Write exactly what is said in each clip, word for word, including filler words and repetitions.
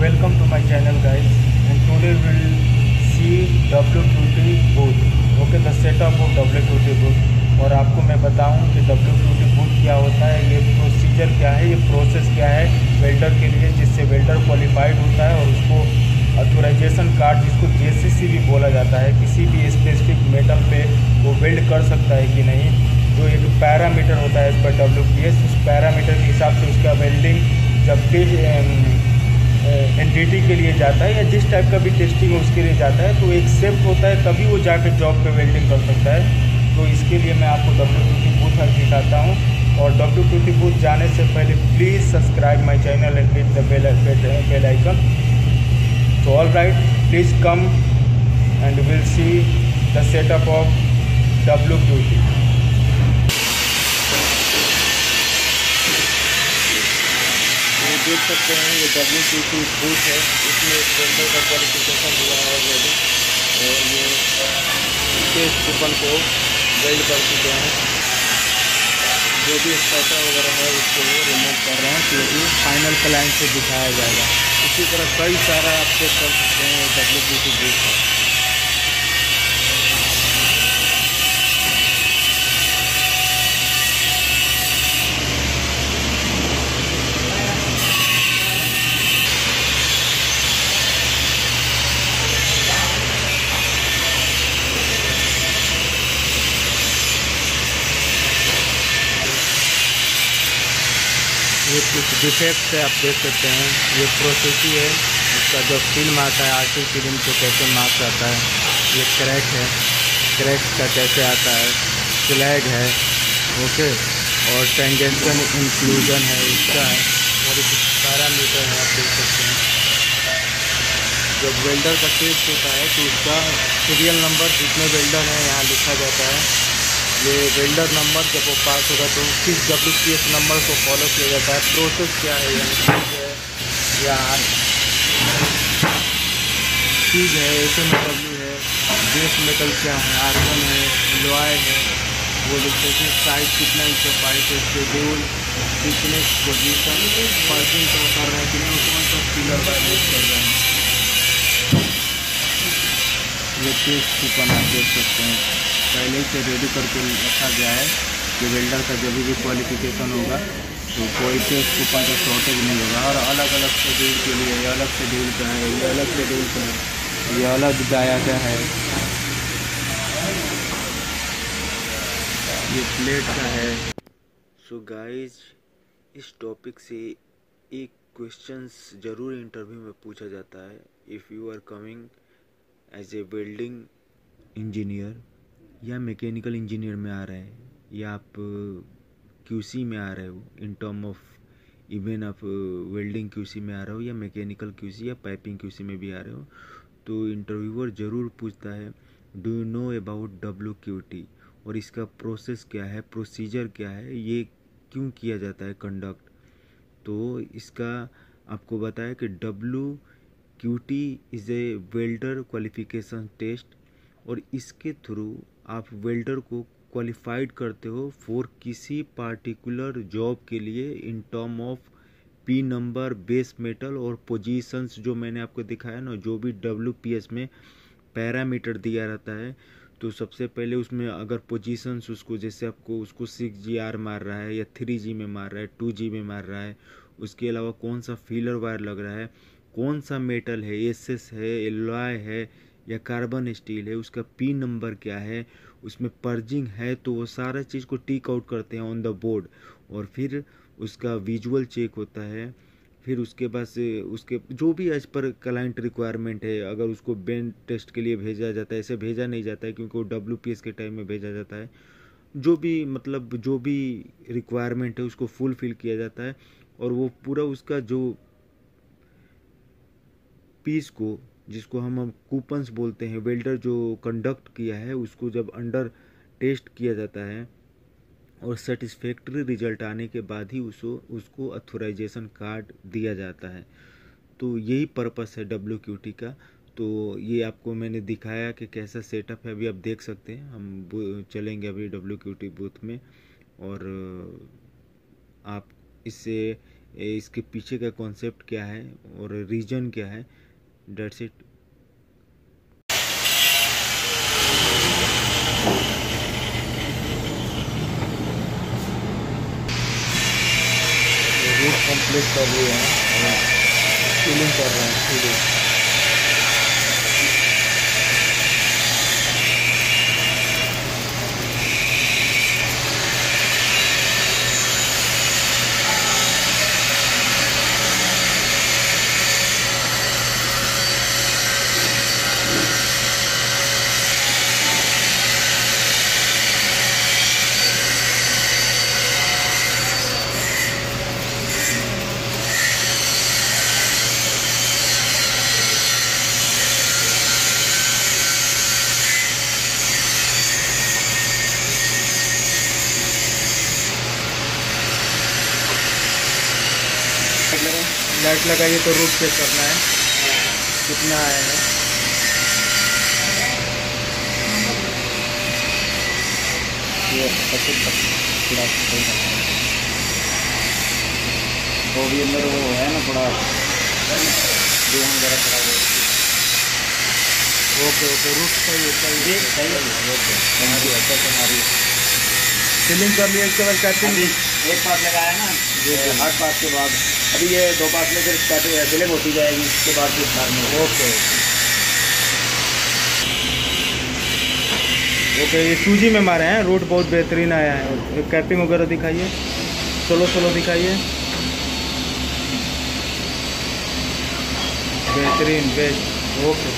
welcome to my channel guys, and today we will see W Q T booth. Okay, the setup of W Q T booth। और आपको मैं बताऊं कि W Q T booth क्या होता है, ये प्रोसीजर क्या है, ये प्रोसेस क्या है वेल्डर के लिए, जिससे वेल्डर क्वालिफाइड होता है और उसको ऑथोराइजेशन कार्ड, जिसको जे सी सी भी बोला जाता है, किसी भी स्पेसिफिक मेटल पे वो वेल्ड कर सकता है कि नहीं, जो एक पैरामीटर होता है इस पर डब्ल्यू पी एस, उस पैरामीटर के हिसाब से उसका वेल्डिंग जब भी एन डी टी के लिए जाता है या जिस टाइप का भी टेस्टिंग उसके लिए जाता है तो एक्सेप्ट होता है, तभी वो जाके जॉब पे वेल्डिंग कर सकता है। तो इसके लिए मैं आपको डब्ल्यू क्यू टी बूथ दिखाता हूँ। और डब्ल्यू क्यू टी बूथ जाने से पहले please subscribe my channel and hit the bell bell icon. So all right, please come and we'll see the setup of W Q T. ये देख सकते हैं, ये W Q T बूथ है, इसमें एक वेल्डर का क्वालिफिकेशन हुआ है ऑलरेडी, और ये स्पेस कूपन को वेल्ड कर चुके हैं। जो भी स्टार्टर वगैरह है उसको रिमूव कर रहे हैं, क्योंकि फाइनल क्लाइंट से दिखाया जाएगा। इसी तरह कई सारा आप चेक कर सकते हैं डब्ल्यू पी टी बूथ है। ये कुछ डिफेक्ट है, आप देख सकते हैं। ये प्रोसेस ही है, इसका जो फिल्म आता है आरटी फिल्म को कैसे मार्क्स आता है, ये क्रैक है, क्रैक का कैसे आता है, स्लैग है, ओके, और टेंजेंशियल इंक्लूजन है उसका है, और एक पैरामीटर है, आप देख सकते हैं। जब वेल्डर का टेस्ट होता है तो उसका सीरियल नंबर जितने वेल्डर हैं यहाँ लिखा जाता है। ये वेल्डर नंबर जब वो पास होगा तो किस डब्ल्यू पी एस नंबर को फॉलो किया जाता है। प्रोसेस क्या है, या चीज़ है, एस एम डब्ल्यू है, बेस मेटल क्या है, आर्गन है, लॉय है, वो लिखते हैं साइज कितना इंच का पाइप है, शेड्यूल, थिकनेस, पोजीशन, पार्किंग का कर रहे हैं कि नहीं, कौन सा पिलर का यूज कर रहे हैं। ये टेस्ट कूपन आप देख सकते हैं, पहले से रेडी करके रखा गया है कि वेल्डर का जब भी क्वालिफिकेशन होगा तो कोई टेस्ट कूपन का शॉर्टेज नहीं होगा। और अलग अलग शेड्यूल के लिए ये अलग शेड्यूल का है, ये अलग शेड्यूल का है, ये अलग गाया का है, ये प्लेट का है। सो गाइज, इस टॉपिक से एक क्वेश्चंस ज़रूर इंटरव्यू में पूछा जाता है। If you are coming as a welding engineer या मैकेनिकल इंजीनियर में आ रहे हैं, या आप क्यूसी में आ रहे हो, इन टर्म ऑफ इवन आप वेल्डिंग क्यूसी में आ रहे हो, या मैकेनिकल क्यूसी या पाइपिंग क्यूसी में भी आ रहे हो, तो इंटरव्यूअर ज़रूर पूछता है do you know about W Q T, और इसका प्रोसेस क्या है, प्रोसीजर क्या है, ये क्यों किया जाता है कंडक्ट। तो इसका आपको बताया कि W Q T is a welder qualification test, और इसके थ्रू आप वेल्डर को क्वालिफाइड करते हो फॉर किसी पार्टिकुलर जॉब के लिए in term of P number, base metal और पोजीशंस, जो मैंने आपको दिखाया ना, जो भी डब्ल्यू पी एस में पैरामीटर दिया रहता है। तो सबसे पहले उसमें अगर पोजीशंस उसको, जैसे आपको उसको सिक्स जी आर मार रहा है या थ्री जी में मार रहा है, टू जी में मार रहा है, उसके अलावा कौन सा फीलर वायर लग रहा है, कौन सा मेटल है, एस एस है, एलॉय है या कार्बन स्टील है, उसका पी नंबर क्या है, उसमें पर्जिंग है, तो वो सारा चीज़ को टिक आउट करते हैं ऑन द बोर्ड, और फिर उसका विजुअल चेक होता है। फिर उसके बाद से उसके जो भी एज पर क्लाइंट रिक्वायरमेंट है, अगर उसको बेंड टेस्ट के लिए भेजा जाता है, ऐसे भेजा नहीं जाता है क्योंकि वो डब्ल्यू पी एस के टाइम में भेजा जाता है, जो भी मतलब जो भी रिक्वायरमेंट है उसको फुलफिल किया जाता है, और वो पूरा उसका जो पीस को, जिसको हम हम कूपन्स बोलते हैं, वेल्डर जो कंडक्ट किया है उसको जब अंडर टेस्ट किया जाता है और सेटिस्फैक्ट्री रिजल्ट आने के बाद ही उसको उसको ऑथोराइजेशन कार्ड दिया जाता है। तो यही पर्पस है डब्ल्यू क्यू टी का। तो ये आपको मैंने दिखाया कि कैसा सेटअप है, अभी आप देख सकते हैं। हम चलेंगे अभी डब्ल्यू क्यू टी बूथ में, और आप इससे इसके पीछे का कॉन्सेप्ट क्या है और रीजन क्या है, डेट्स इट। रूट कंप्लीट कर रहे हैं, सीलिंग कर रहे हैं सीलिंग। लाइट लगाइए तो रूट चेक करना है कितना आया है। ये वो भी अंदर वो है ना थोड़ा वगैरह थोड़ा वो। ओके ओके रूट सही सही सही है। ओके हमारी अच्छा हमारी सीलिंग कर लिया। इसके बाद कैपिंग एक पास लगाया ना आठ पास के बाद, अभी ये दो पास में फिर सीलिंग होती जाएगी, इसके बाद फिर मारनी। ओके ओके ये सूजी में मारे हैं, रूट बहुत बेहतरीन आया है। कैपिंग वगैरह दिखाइए, सोलो सोलो दिखाइए, बेहतरीन बेस्ट। ओके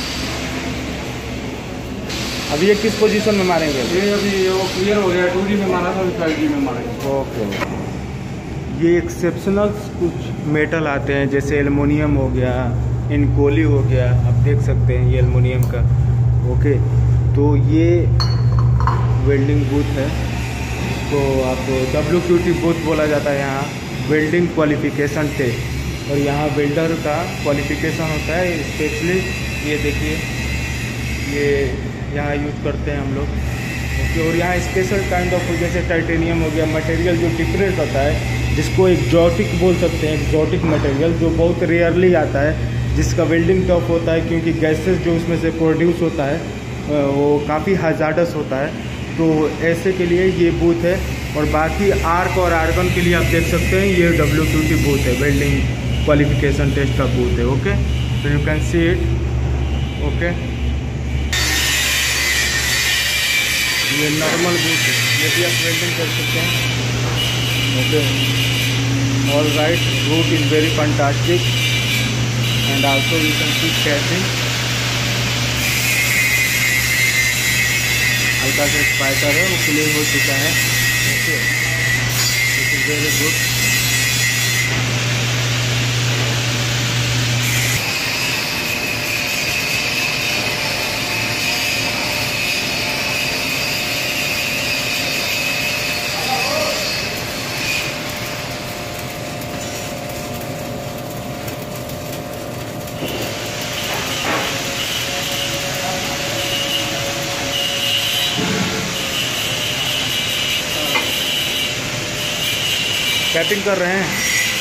अभी ये किस पोजीशन में मारेंगे? ये अभी वो क्लियर हो गया, टू डी में मारा था, अभी फाइव डी में मारेंगे। ओके ये एक्सेप्शनल कुछ मेटल आते हैं जैसे एल्युमिनियम हो गया, इनकोली हो गया, आप देख सकते हैं ये एल्युमिनियम का। ओके तो ये वेल्डिंग बूथ है, तो आप डब्ल्यू क्यू टी बूथ बोला जाता है यहाँ, वेल्डिंग क्वालिफिकेशन टेस्ट। और यहाँ वेल्डर का क्वालिफिकेशन होता है स्पेशली, ये देखिए ये यहाँ यूज़ करते हैं हम लोग। ओके और यहाँ स्पेशल काइंड ऑफ जैसे टाइटेनियम हो गया, मटेरियल जो डिफरेंट होता है, जिसको एक्जॉटिक बोल सकते हैं, एक्जॉटिक मटेरियल जो बहुत रेयरली आता है, जिसका वेल्डिंग टफ होता है क्योंकि गैसेस जो उसमें से प्रोड्यूस होता है वो काफ़ी हजार्डस होता है। तो ऐसे के लिए ये बूथ है। और बाकी आर्क और आर्गन के लिए आप देख सकते हैं ये डब्ल्यू क्यू टी बूथ है, वेल्डिंग क्वालिफिकेशन टेस्ट का बूथ है। ओके तो you can see it. Okay ये नॉर्मल बूथ है, ये भी आप वेल्डिंग कर सकते हैं। Okay all right, root is very fantastic and also you can see capping. हल्का सा स्पाइकर है वो क्लीन हो चुका है। Okay this is very good. Capping कर रहे हैं।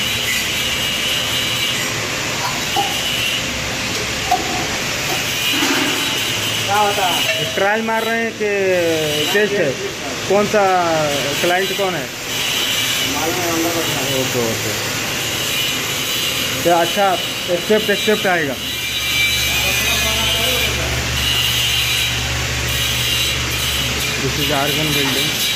क्या होता है? ट्रायल मार रहे हैं कि टेस्ट है? कौन सा क्लाइंट कौन है? ओके ओके तो अच्छा एक्सेप्ट एक्सेप्ट आएगा। This is argon building.